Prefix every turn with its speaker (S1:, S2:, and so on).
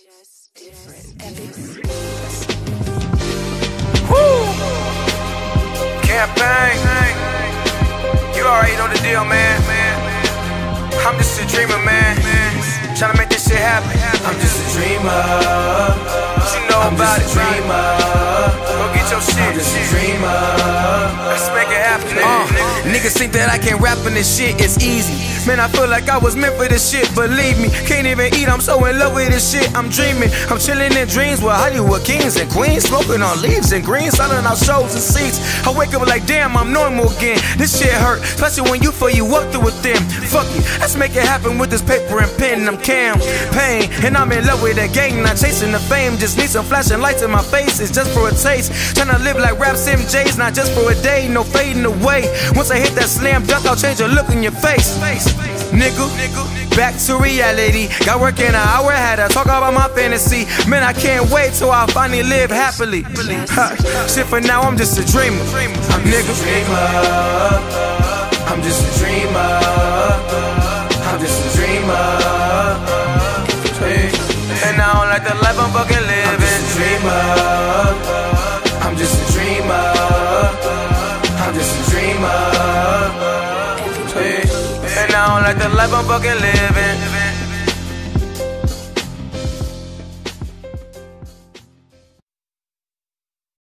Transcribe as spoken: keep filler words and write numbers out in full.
S1: Just different. Epic.
S2: Woo! Campaign. You already know the deal, man. I'm just a dreamer, man. Tryna make this shit happen. I'm just a dreamer. What you know
S3: I'm
S2: about
S3: just
S2: it,
S3: a dreamer.
S2: Go get your shit.
S3: I'm just a dreamer.
S2: Let's make it happen,
S3: Uh,
S2: nigga.
S3: niggas think that I can't rap and this shit is easy. Man, I feel like I was meant for this shit, believe me. Can't even eat, I'm so in love with this shit. I'm dreaming, I'm chilling in dreams with Hollywood kings and queens, smoking on leaves and greens, selling out shows and seats. I wake up like, damn, I'm normal again. This shit hurt, especially when you feel you walk through with them. Fuck you, let's make it happen with this paper and pen. I'm campaign, and I'm in love with that gang, not chasing the fame. Just need some flashing lights in my face, it's just for a taste. Tryna live like Raps M J's, not just for a day, no fading away. Once I hit that slam dunk, I'll change the look in your face. Nigga, back to reality. Got work in an hour, had to talk about my fantasy. Man, I can't wait till I finally live happily. Ha, shit, for now, I'm just a dreamer. I'm nigga.
S2: I'm just a dreamer. I'm just a dreamer. Hey. And I don't like the life I'm fucking living. I'm just a dreamer. I'm just a dreamer. I'm just a dreamer. Hey. And I don't like the life I'm fucking living.